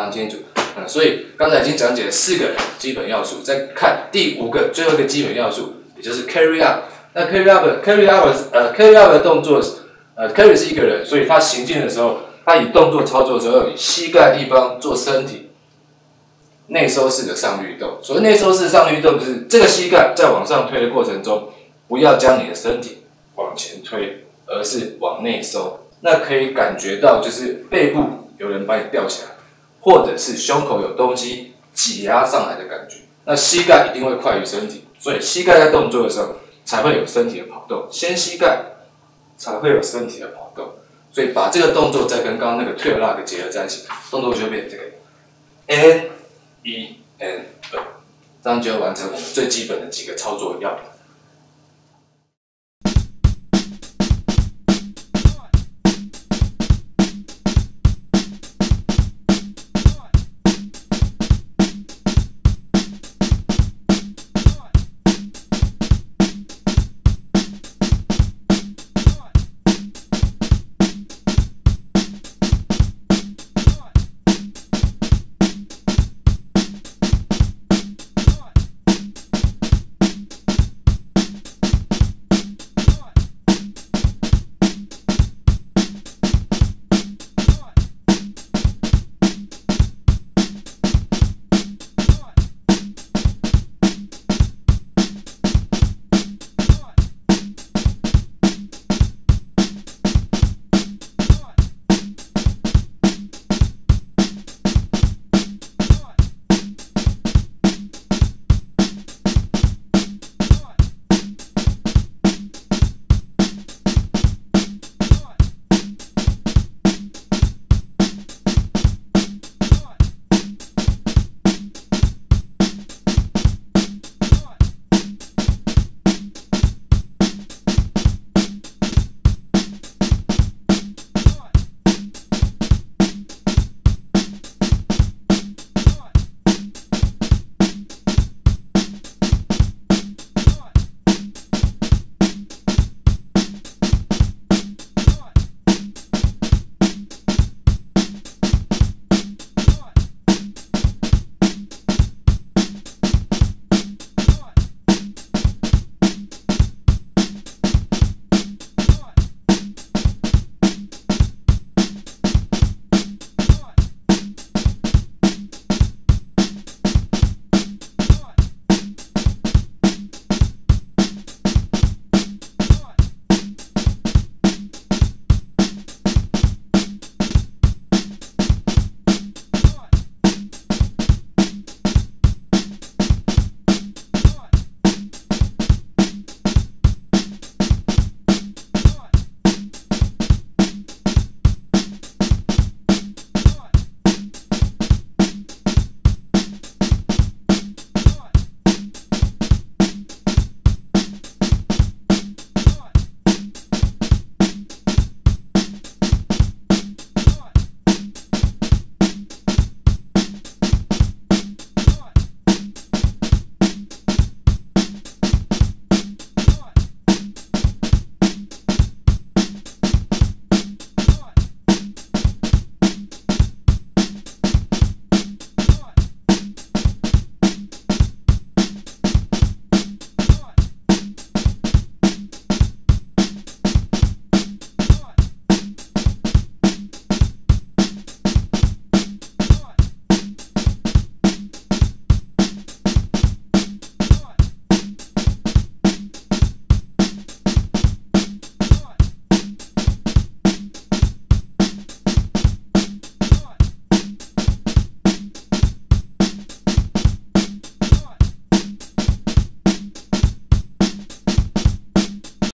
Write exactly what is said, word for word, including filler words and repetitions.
常清楚。嗯，所以刚才已经讲解了四个基本要素，再看第五个最后一个基本要素，也就是 carry up。那 carry up carry up 呃 carry up 的动作，呃 carry 是一个人，所以他行进的时候，他以动作操作的时候，以膝盖地方做身体内收式的上律动。所谓内收式上律动，就是这个膝盖在往上推的过程中，不要将你的身体往前推，而是往内收。那可以感觉到就是背部有人把你吊起来，或者是胸口有东西挤压上来的感觉。那膝盖一定会快于身体，所以膝盖在动作的时候才会有身体的跑动，先膝盖才会有身体的跑动。所以把这个动作再跟刚刚那个 tail lock 结合在一起，动作就会变成这个 N 一 N 二，这样就完成我们最基本的几个操作要领。